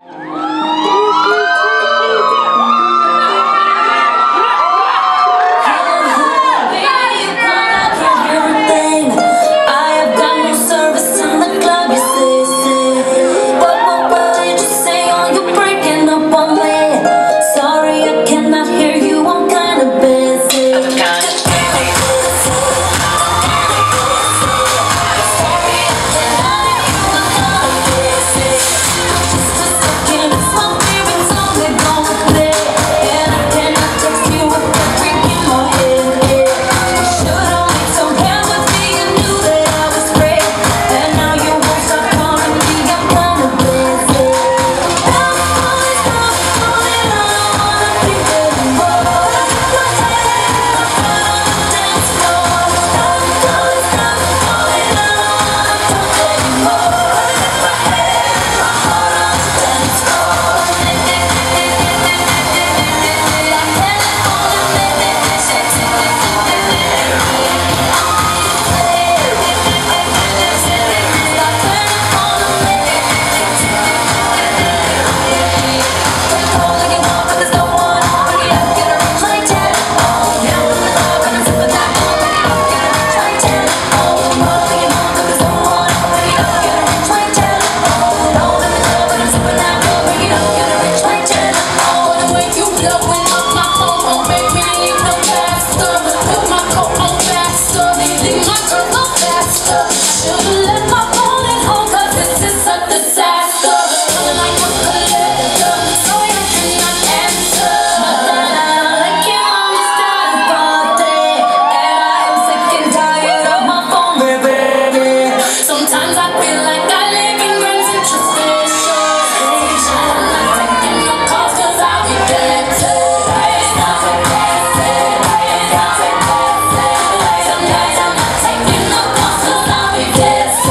Yes.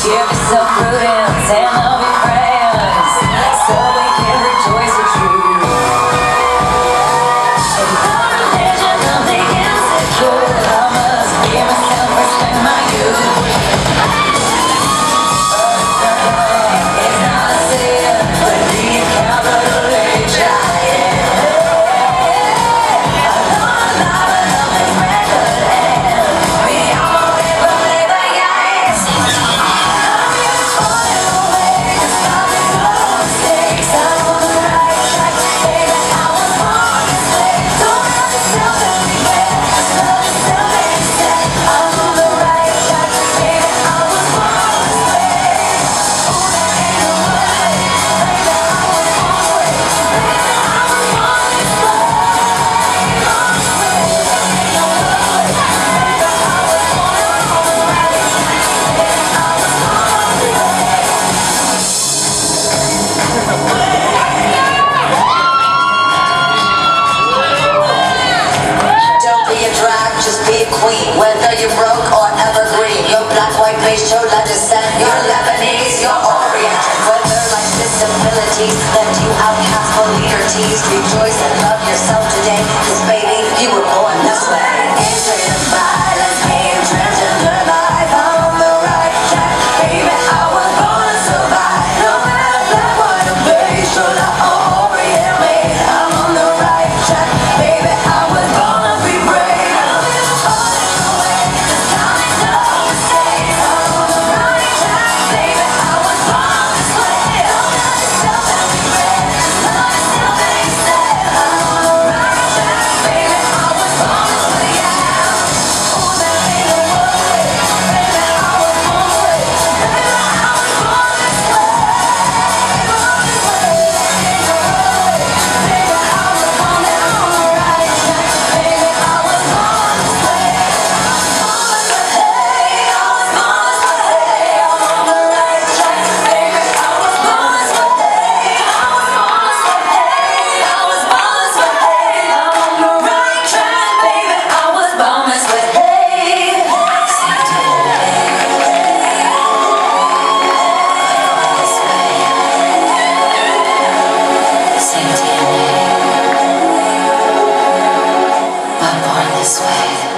Give yourself prudence and love your friends, so we can rejoice the truth. In the religion of the insecure, I must give myself, respect my youth. It's not a sin, but the capital H I M. Just be a queen, whether you're broke or evergreen. You're black, white, beige, chola descent. You're Lebanese, you're Orient. Whether life's disabilities left you outcast for leader teased, rejoice and love yourself today, 'cause baby, you were born this way. History of violence, pain, transgender life. I'm on the right track, baby, I was born to survive. No matter black, white, or beige, chola or Orient, made. I'm on the right track, baby, I was born to be brave. This way.